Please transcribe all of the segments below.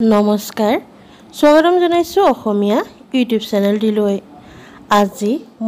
নমস্কাৰ স্বাগতম জনাইছো অসমীয়া ইউটিউব চেনেলটিলৈ। আজি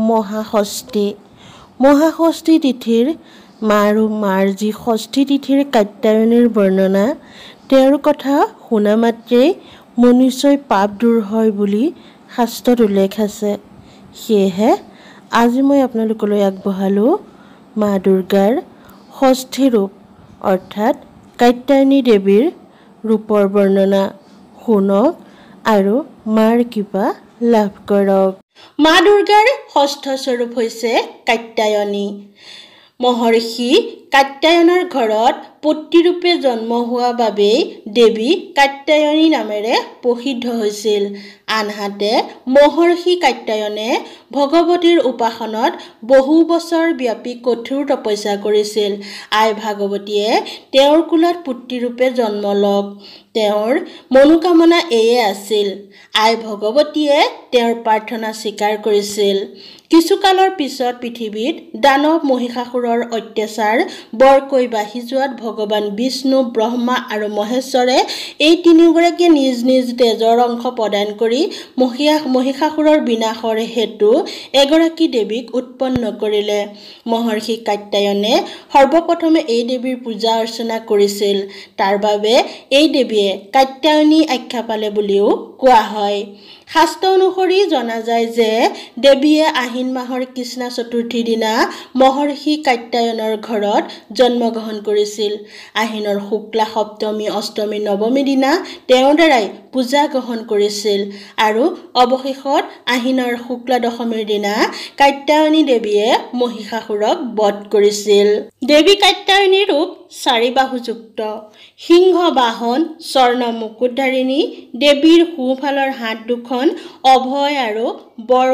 মহাষষ্ঠী তিথিৰ মা আৰু মাৰ যি ষষ্ঠী তিথিৰ কাত্যায়নীৰ বৰ্ণনা, তেওঁৰ কথা শুনা মাত্ৰেই মনুষ্যই পাপ দূৰ হয় বুলি শাস্ত্ৰত উল্লেখ আছে। সেয়েহে আজি মই আপোনালোকলৈ আগবঢ়ালোঁ মা দুৰ্গাৰ ষষ্ঠী ৰূপ অৰ্থাৎ কাত্যায়নী দেৱীৰ ৰূপৰ বৰ্ণনা। শুনক আৰু মাৰ কৃপা লাভ কৰক। মা দুৰ্গাৰ ষষ্ঠ স্বৰূপ হৈছে কাত্যায়নী। মহৰ্ষি কাত্যায়নৰ ঘৰত পুত্ৰীৰূপে জন্ম হোৱা বাবেই দেৱী কাত্যায়নী নামেৰে প্ৰসিদ্ধ হৈছিল। আনহাতে মহৰ্ষি কাত্যায়নে ভগৱতীৰ উপাসনাত বহু বছৰ ব্যাপী কঠোৰ তপস্যা কৰিছিল। আই ভাগৱতীয়ে তেওঁৰ কুলত পুত্ৰীৰূপে জন্ম লওক। তেওঁৰ মনোকামনা এয়ে আছিল। আই ভগৱতীয়ে তেওঁৰ প্ৰাৰ্থনা স্বীকাৰ কৰিছিল। কিছুকালৰ পিছত পৃথিৱীত দানৱ মহিষাসুৰৰ অত্যাচাৰ বৰকৈ বাঢ়ি যোৱাত ভগৱান বিষ্ণু, ব্ৰহ্মা আৰু মহেশ্বৰে এই তিনিওগৰাকীয়ে নিজ নিজ তেজৰ অংশ প্ৰদান কৰি মহিষাসুৰৰ বিনাশৰ হেতু এগৰাকী দেৱীক উৎপন্ন কৰিলে। মহৰ্ষি কাত্যায়নে সৰ্বপ্ৰথমে এই দেৱীৰ পূজা অৰ্চনা কৰিছিল। তাৰ বাবে এই দেৱীয়ে কাত্যায়নী আখ্যা পালে বুলিও কোৱা হয়। শাস্ত্ৰ অনুসৰি জনা যায় যে দেৱীয়ে আহিন মাহৰ কৃষ্ণা চতুৰ্থীৰ দিনা মহৰ্ষি কাত্যায়নৰ ঘৰত জন্মগ্ৰহণ কৰিছিল। আহিনৰ শুক্লা সপ্তমী, অষ্টমী, নৱমী দিনা তেওঁৰ দ্বাৰাই পূজা গ্ৰহণ কৰিছিল আৰু অৱশেষত আহিনৰ শুক্লা দশমীৰ দিনা কাত্যায়নী দেৱীয়ে মহিষাসুৰক বধ কৰিছিল। দেৱী কাত্যায়নীৰ ৰূপ চাৰিবাহুযুক্ত, সিংহ বাহন, স্বৰ্ণ মুকুটধাৰিণী। দেৱীৰ সোঁফালৰ হাত দুখন অভয় আৰু বৰ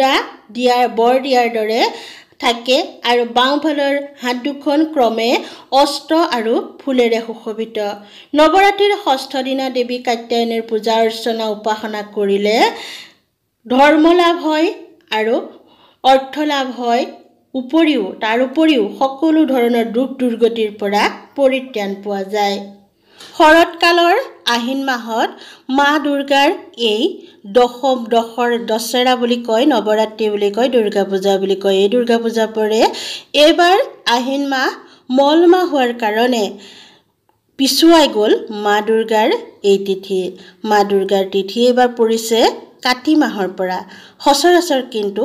দিয়াৰ দৰে থাকে আৰু বাওঁফালৰ হাত দুখন ক্ৰমে অস্ত্ৰ আৰু ফুলেৰে সুশোভিত। নৱৰাত্ৰিৰ ষষ্ঠ দিনা দেৱী কাত্যায়নীৰ পূজা অৰ্চনা উপাসনা কৰিলে ধৰ্ম লাভ হয় আৰু অৰ্থ লাভ হয়। তাৰ উপৰিও সকলো ধৰণৰ দুখ দুৰ্গতিৰ পৰা পৰিত্ৰাণ পোৱা যায়। শৰৎকালৰ আহিন মাহত মা দুৰ্গাৰ এই দশেৰা বুলি কয়, নৱৰাত্ৰি বুলি কয়, দুৰ্গা পূজা বুলি কয়। এই দুৰ্গা পূজা পৰে। এইবাৰ আহিন মাহ মল মাহ হোৱাৰ কাৰণে পিছুৱাই গ'ল মা দুৰ্গাৰ এই তিথি। মা দুৰ্গাৰ তিথি এইবাৰ পৰিছে কাতি মাহৰ পৰা। সচৰাচৰ কিন্তু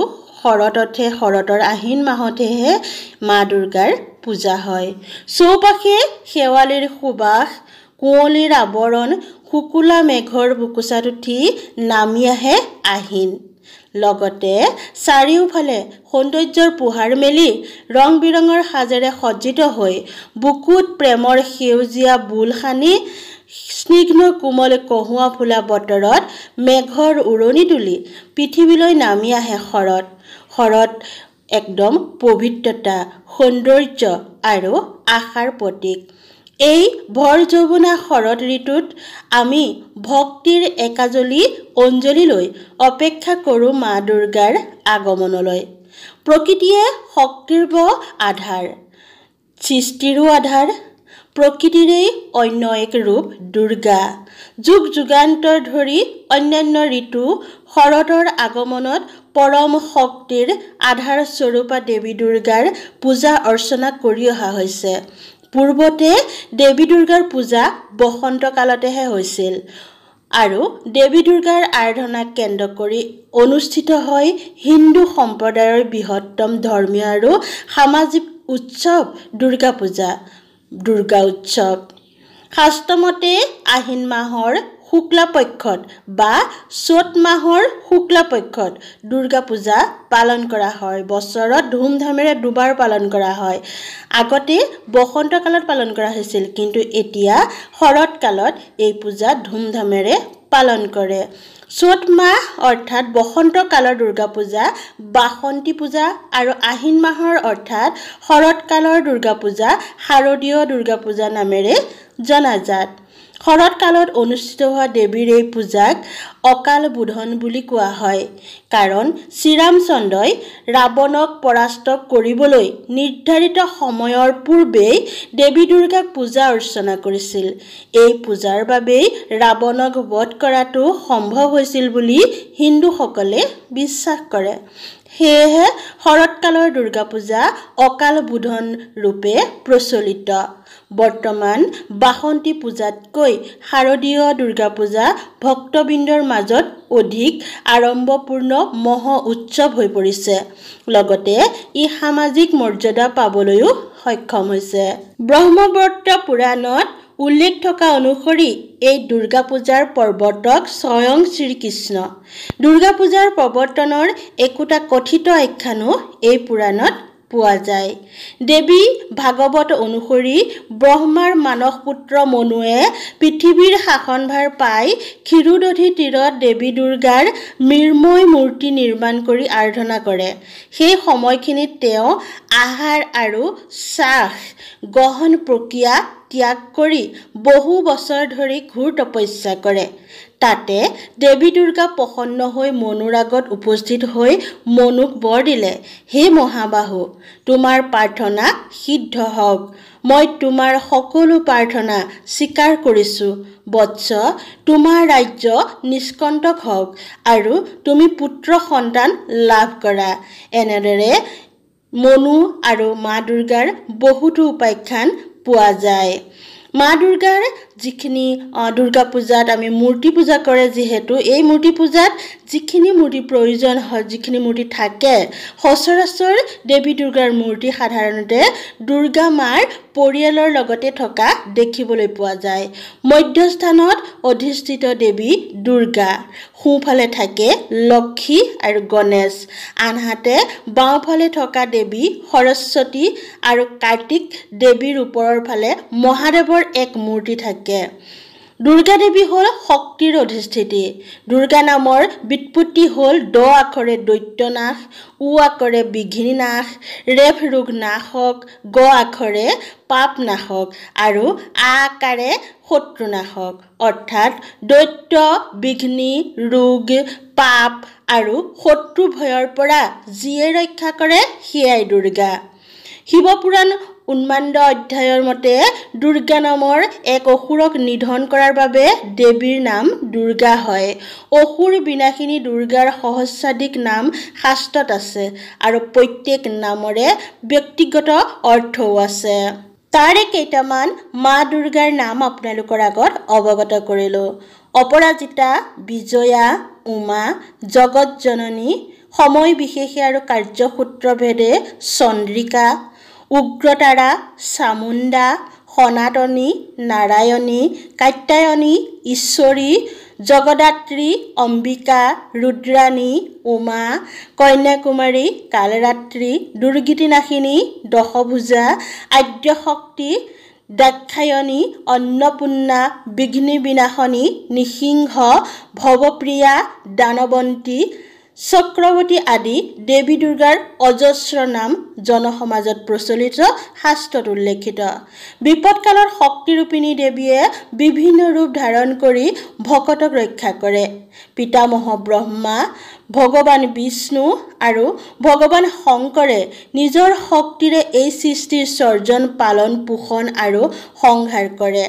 শৰতৰ আহিন মাহতহে মা দুৰ্গাৰ পূজা হয়। চৌপাশে শেৱালিৰ সুবাস, কুঁৱলীৰ আৱৰণ, শুকুলা মেঘৰ বুকুচাত উঠি নামি আহে আহিন। লগতে চাৰিওফালে সৌন্দৰ্যৰ পোহাৰ মেলি ৰং বিৰঙৰ সাজেৰে সজ্জিত হৈ বুকুত প্ৰেমৰ সেউজীয়া বোল সানি স্নিগ্ধ কোমল কহুৱা ফুলা বতৰত মেঘৰ উৰণি তুলি পৃথিৱীলৈ নামি আহে শৰৎ। শৰৎ একদম পবিত্ৰতা, সৌন্দৰ্য আৰু আশাৰ প্ৰতীক। এই ভৰ যৌৱনা শৰৎ ঋতুত আমি ভক্তিৰ একাঁজলি অঞ্জলি লৈ অপেক্ষা কৰোঁ মা দুৰ্গাৰ আগমনলৈ। প্ৰকৃতিয়ে শক্তিৰ আধাৰ, সৃষ্টিৰো আধাৰ। প্ৰকৃতিৰেই অন্য এক ৰূপ দুৰ্গা। যুগ যুগান্তৰ ধৰি অন্যান্য ঋতু শৰতৰ আগমনত পৰম শক্তিৰ আধাৰ স্বৰূপা দেৱী দুৰ্গাৰ পূজা অৰ্চনা কৰি অহা হৈছে। পূৰ্বতে দেৱী দুৰ্গাৰ পূজা বসন্ত কালতেহে হৈছিল আৰু দেৱী দুৰ্গাৰ আৰাধনাক কেন্দ্ৰ কৰি অনুষ্ঠিত হয় হিন্দু সম্প্ৰদায়ৰ বৃহত্তম ধৰ্মীয় আৰু সামাজিক উৎসৱ দুৰ্গা পূজা, দুৰ্গা উৎসৱ। শাস্ত্ৰমতে আহিন মাহৰ শুক্লা পক্ষত বা চ'ত মাহৰ শুক্লা পক্ষত দুৰ্গা পূজা পালন কৰা হয়। বছৰত ধুমধামেৰে দুবাৰ পালন কৰা হয়। আগতে বসন্ত কালত পালন কৰা হৈছিল, কিন্তু এতিয়া শৰৎ কালত এই পূজা ধুমধামেৰে পালন কৰে। চ'ত মাহ অৰ্থাৎ বসন্ত কালৰ দুৰ্গা পূজা বাসন্তী পূজা আৰু আহিন মাহৰ অৰ্থাৎ শৰৎ কালৰ দুৰ্গা পূজা শাৰদীয় দুৰ্গা পূজা নামেৰে জনাজাত। শৰৎ কালত অনুষ্ঠিত হোৱা দেৱীৰ এই পূজাক অকাল বোধন বুলি কোৱা হয় কাৰণ শ্ৰীৰামচন্দ্ৰই ৰাৱণক পৰাস্ত কৰিবলৈ নিৰ্ধাৰিত সময়ৰ পূৰ্বেই দেৱী দুৰ্গাক পূজা অৰ্চনা কৰিছিল। এই পূজাৰ বাবেই ৰাৱণক বধ কৰাটো সম্ভৱ হৈছিল বুলি হিন্দুসকলে বিশ্বাস কৰে। সেয়েহে শৰৎকালৰ দুৰ্গা পূজা অকাল বোধন ৰূপে প্ৰচলিত। বৰ্তমান বাসন্তী পূজাতকৈ শাৰদীয় দুৰ্গা পূজা ভক্তবৃন্দৰ মাজত অধিক আড়ম্বৰপূৰ্ণ মহ উৎসৱ হৈ পৰিছে। লগতে ই সামাজিক মৰ্যাদা পাবলৈও সক্ষম হৈছে। ব্ৰহ্মবৰ্ত পুৰাণত উল্লেখ থকা অনুসৰি এই দুৰ্গা পূজাৰ প্ৰৱৰ্তক স্বয়ং শ্ৰীকৃষ্ণ। দুৰ্গা পূজাৰ প্ৰৱৰ্তনৰ একোটা কথিত আখ্যানো এই পুৰাণত পোৱা যায়। দেৱী ভাগৱত অনুসৰি ব্ৰহ্মাৰ মানস পুত্ৰ মনুৱে পৃথিৱীৰ শাসনভাৰ পাই ক্ষীৰোদধি তীৰত দেৱী দুৰ্গাৰ মৃন্ময় মূৰ্তি নিৰ্মাণ কৰি আৰাধনা কৰে। সেই সময়খিনিত তেওঁ আহাৰ আৰু চাহ গ্ৰহণ প্ৰক্ৰিয়া ত্যাগ কৰি বহু বছৰ ধৰি ঘোৰ তপস্যা কৰে। তাতে দেৱী দুৰ্গা প্ৰসন্ন হৈ মনুৰ আগত উপস্থিত হৈ মনুক বৰ দিলে, হে মহাবাহু, তোমাৰ প্ৰাৰ্থনা সিদ্ধ হওক। মই তোমাৰ সকলো প্ৰাৰ্থনা স্বীকাৰ কৰিছোঁ। বৎস, তোমাৰ ৰাজ্য নিষ্কণ্টক হওক আৰু তুমি পুত্ৰ সন্তান লাভ কৰা। এনেদৰে মনু আৰু মা দুৰ্গাৰ বহুতো উপাখ্যান পোৱা যায়। মা দুৰ্গাৰ যিখিনি দুৰ্গা পূজাত আমি মূৰ্তি পূজা কৰে, যিহেতু এই মূৰ্তি পূজাত যিখিনি মূৰ্তি প্ৰয়োজন হয়, যিখিনি মূৰ্তি থাকে, সচৰাচৰ দেৱী দুৰ্গাৰ মূৰ্তি সাধাৰণতে দুৰ্গা মাৰ পৰিয়ালৰ লগতে থকা দেখিবলৈ পোৱা যায়। মধ্যস্থানত অধিষ্ঠিত দেৱী দুৰ্গা, সোঁফালে থাকে লক্ষী আৰু গণেশ, আনহাতে বাওঁফালে থকা দেৱী সৰস্বতী আৰু কাৰ্তিক দেৱীৰ ওপৰৰ ফালে মহাদেৱৰ এক মূৰ্তি থাকে। দুৰ্গা দেৱী হ'ল শক্তিৰ অধিষ্ঠিতি। দুৰ্গা নামৰ ব্যুৎপত্তি হ'ল দ আখৰে দৈত্যনাশ, উ আখৰে বিঘিনিনাশ, ৰেফ ৰোগ নাশক, গ আখৰে পাপ নাশক আৰু আ আকাৰে শত্ৰুনাশক। অৰ্থাৎ দৈত্য, বিঘ্নি, ৰোগ, পাপ আৰু শত্ৰু ভয়ৰ পৰা যিয়ে ৰক্ষা কৰে সেয়াই দুৰ্গা। শিৱপুৰাণ উন্মাদ অধ্যায়ৰ মতে দুৰ্গা নামৰ এক অসুৰক নিধন কৰাৰ বাবে দেৱীৰ নাম দুৰ্গা হয়। অসুৰ বিনাশিনী দুৰ্গাৰ সহস্ৰাধিক নাম শাস্ত্ৰত আছে আৰু প্ৰত্যেক নামৰে ব্যক্তিগত অৰ্থও আছে। তাৰে কেইটামান মা দুৰ্গাৰ নাম আপোনালোকৰ আগত অৱগত কৰিলোঁ। অপৰাজিতা, বিজয়া, উমা, জগত জননী, সময় বিশেষে আৰু কাৰ্যসূত্ৰভেদে চন্দ্ৰিকা, উগ্ৰতাৰা, চামুণ্ডা, সনাতনী, নাৰায়ণী, কাত্যায়নী, ঈশ্বৰী, জগদাত্ৰী, অম্বিকা, ৰুদ্ৰাণী, উমা, কন্যাকুমাৰী, কালৰাত্ৰী, দুৰ্গতিনাশিনী, দশভুজা, আদ্যশক্তি, দাক্ষায়ণী, অন্নপূৰ্ণা, বিঘ্নি বিনাশনী, নৃসিংহ, ভৱপ্ৰিয়া, দানৱন্তী, চক্ৰৱৰ্তী আদি দেৱী দুৰ্গাৰ অজস্ৰ নাম জনসমাজত প্ৰচলিত, শাস্ত্ৰত উল্লেখিত। বিপদকালত শক্তিৰূপিণী দেৱীয়ে বিভিন্ন ৰূপ ধাৰণ কৰি ভকতক ৰক্ষা কৰে। পিতামহ ব্ৰহ্মা, ভগৱান বিষ্ণু আৰু ভগৱান শংকৰে নিজৰ শক্তিৰে এই সৃষ্টিৰ সৰ্জন, পালন, পোষণ আৰু সংহাৰ কৰে।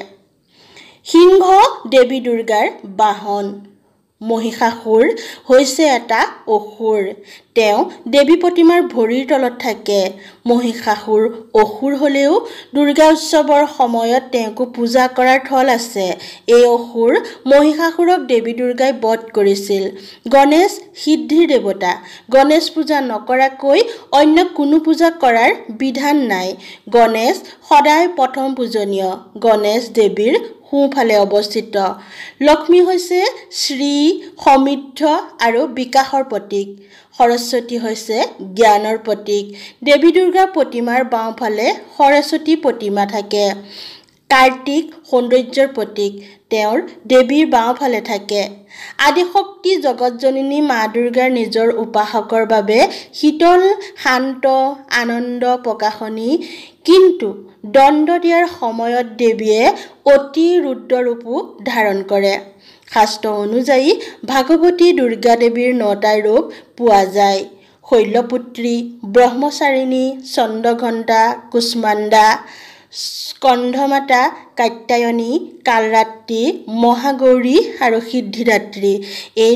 সিংহ দেৱী দুৰ্গাৰ বাহন। মহিষাসুৰ হৈছে এটা অসুৰ। তেওঁ দেৱী প্ৰতিমাৰ ভৰিৰ তলত থাকে। মহিষাসুৰ অসুৰ হ'লেও দুৰ্গা উৎসৱৰ সময়ত তেওঁকো পূজা কৰাৰ থল আছে। এই অসুৰ মহিষাসুৰক দেৱী দুৰ্গাই বধ কৰিছিল। গণেশ সিদ্ধিৰ দেৱতা। গণেশ পূজা নকৰাকৈ অন্য কোনো পূজা কৰাৰ বিধান নাই। গণেশ সদায় প্ৰথম পূজনীয়। গণেশ দেৱীৰ সোঁফালে অৱস্থিত। লক্ষ্মী হৈছে শ্ৰী, সমৃদ্ধ আৰু বিকাশৰ প্ৰতীক। সৰস্বতী হৈছে জ্ঞানৰ প্ৰতীক। দেৱী দুৰ্গাৰ প্ৰতিমাৰ বাওঁফালে সৰস্বতী প্ৰতিমা থাকে। কাৰ্তিক সৌন্দৰ্যৰ প্ৰতীক তেওঁৰ দেৱীৰ বাওঁফালে থাকে আদিশক্তি জগতজননী মা দুৰ্গাৰ নিজৰ উপাসকৰ বাবে শীতল শান্ত আনন্দ প্ৰকাশনী কিন্তু দণ্ড দিয়াৰ সময়ত দেৱীয়ে অতি ৰুদ্ৰৰূপো ধাৰণ কৰে শাস্ত্ৰ অনুযায়ী ভাগৱতী দুৰ্গা দেৱীৰ 9টা ৰূপ পোৱা যায় শৈলপুত্ৰী ব্ৰহ্মচাৰিণী চন্দ্ৰঘণ্টা কুষ্মাণ্ডা স্কন্ধমাতা কাত্যায়নী কালৰাত্ৰি মহাগৌৰী আৰু সিদ্ধিদাত্ৰী এই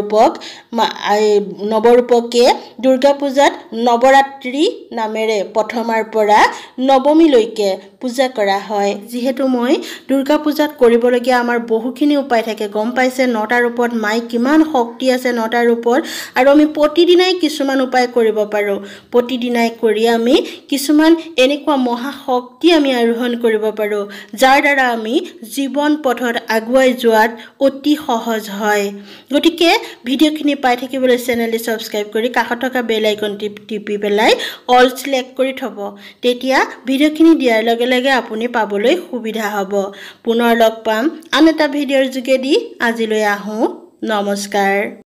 নৱৰূপকে দুৰ্গা পূজাত নৱৰাত্ৰি নামেৰে প্ৰথমাৰ পৰা নৱমীলৈকে পূজা কৰা হয় যিহেতু মই দুৰ্গা পূজাত কৰিবলগীয়া আমাৰ বহুখিনি উপায় থাকে গম পাইছে 9টা ৰূপত মাই কিমান শক্তি আছে 9টা ৰূপত আৰু আমি প্ৰতিদিনাই কিছুমান উপায় কৰিব পাৰো প্ৰতিদিনাই কৰি আমি কিছুমান এনেকুৱা মহা শক্তি আমি আৰোহণ কৰিব পাৰো যাৰ দ্বাৰা আমি জীৱন পথত আগুৱাই যোৱাত অতি সহজ হয় গতিকে ভিডিঅ'খিনি পাই থাকিবলৈ চেনেলটি সাবস্ক্ৰাইব কৰি কাষত থকা বেল আইকন টিপি পেলাই অল সিলেক্ট কৰি থব তেতিয়া ভিডিঅ'খিনি দিয়াৰ লগে লগে আপুনি পাবলৈ সুবিধা হ'ব পুনৰ লগ পাম আন এটা ভিডিঅ'ৰ যোগেদি আজিলৈ আহো নমস্কাৰ